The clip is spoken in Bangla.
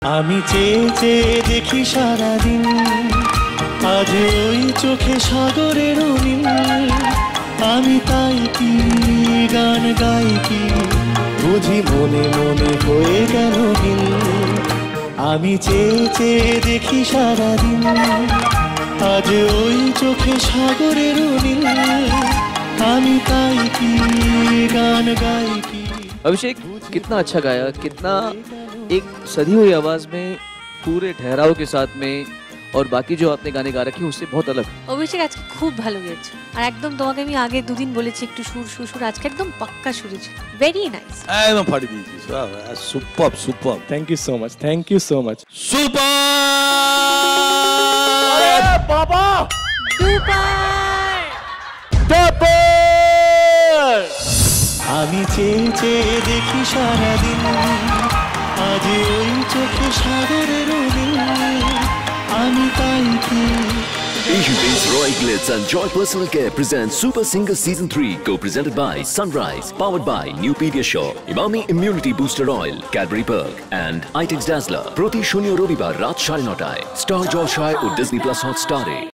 আমি চেয়ে চেয়ে দেখি সারাদিন, আজ ওই চোখে সাগরের নীল। আমি তাই কি গান গাই কি, বুঝি মনে মনে হয়ে গেল গিল। আমি চেয়ে চেয়ে দেখি সারাদিন, আজ ওই চোখে सागरेर नील। আমি তাই কি গান গাই কি। अभिषेक कितना अच्छा गाया, कितना एक सधी हुई आवाज में, पूरे ठहराव के साथ में, और बाकी जो आपने गाने गा रखे हैं उससे बहुत अलग। অভিষেক আজকে খুব ভালো গেয়েছো, আর একদম তোমাকে আমি আগে দুদিন বলেছি একটু সুর সুর সুর, আজকে একদম পাক্কা সুরেছ। ভেরি নাইস, একদম ফাটি দিয়েছিস। Super super, thank you so much, thank you so much. Super বাবা, সুপার সুপার। আমি চেয়ে চেয়ে দেখি সারাদিন, আজ ওই চোখে সাগরের নীল। আমি তাই কি। Asian Paints Roy Glitz and Joy Personal Care presents Super Singer Season 3, co-presented by Sunrise, powered by New Pediasure, Imami Immunity Booster Oil, Cadbury Perk, and Itex Dazzler. Proti Shunyo Robibar Raat 9:30 Star Jalshay or Disney Plus Hotstar.